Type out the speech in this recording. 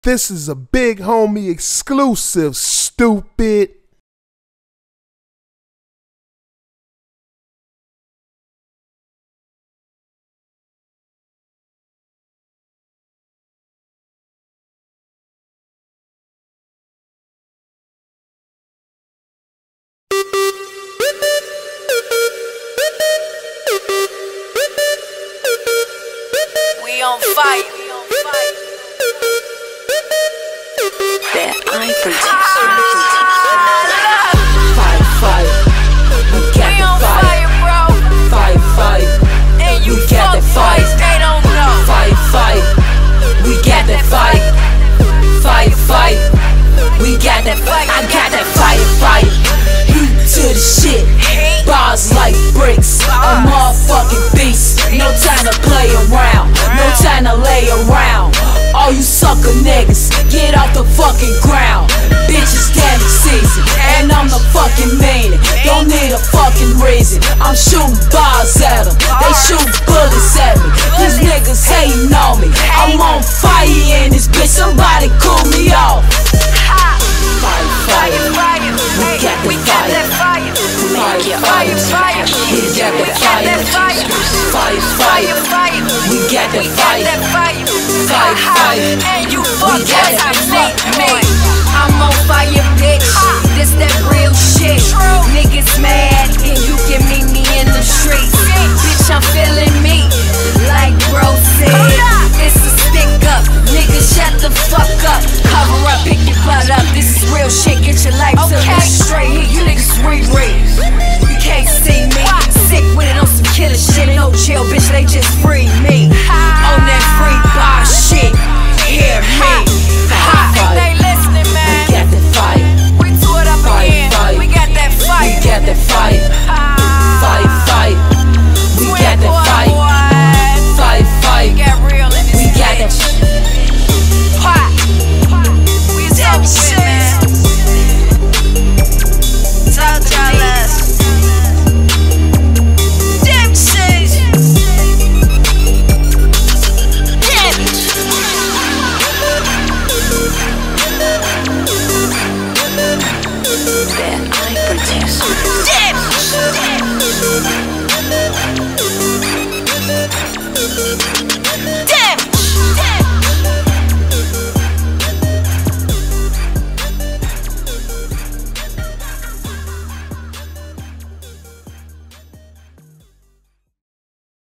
This is a big homie exclusive, stupid. We on fire. That I Fight, fight. We got We the on fight. fire, bro. Fight, fight. And you We got fuck that fight. boys, they don't know. Fight, fight. We got that fight. Fight, fight. We got that fight. I got that fire, fire. Heat to the shit. Bars like bricks. A motherfucking beast. No time to play around. No time to lay around. All you sucker niggas, get off the fucking ground. Bitches candy season, and I'm the fucking meaning. Don't need a fucking reason. I'm shooting bars at them. They shoot bullets at me. These niggas hating on me. I'm on fire in this bitch. Somebody cool me off. Fire, fire. We got that fire. Fire, Fire, fire. We got We that got that fire. fire. Fire, Fire, fire. fire. We got that We got fire. that fire. Fire, fire. And you